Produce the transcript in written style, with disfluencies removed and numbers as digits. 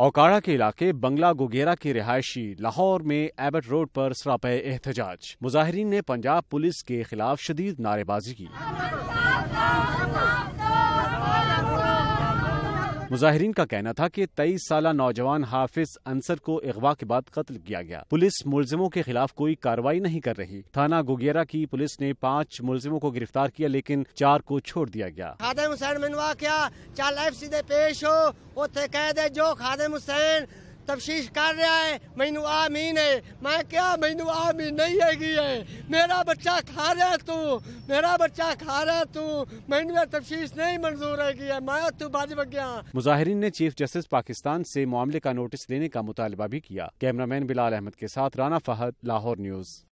ओकारा के इलाके बंगला गुगेरा के रिहायशी लाहौर में एबट रोड पर सरापे एहतजाज। मुजाहिरीन ने पंजाब पुलिस के खिलाफ शदीद नारेबाजी की। मुजाहिरीन का कहना था कि 23 साला नौजवान हाफिज अंसर को अगवा के बाद कत्ल किया गया। पुलिस मुलजिमों के खिलाफ कोई कार्रवाई नहीं कर रही। थाना गुगेरा की पुलिस ने 5 मुलजिमों को गिरफ्तार किया, लेकिन 4 को छोड़ दिया गया। खादिम हुसैन मनवा क्या चल लाइफ सीधे पेश हो उत्थे कह दे जो खादिम हुसैन तफ्शीश कर रहा है मैनू आमीन है। मैं क्या मैनू आमीन नहीं है, मेरा बच्चा खा रहा तू, मेरा बच्चा खा रहा तू, मैनू तफ्शीश नहीं मंजूर है, मैं तू बज गया। मुजाहिरीन ने चीफ जस्टिस पाकिस्तान से मामले का नोटिस लेने का मुतालबा भी किया। कैमरामैन बिलाल अहमद के साथ राना फहद, लाहौर न्यूज।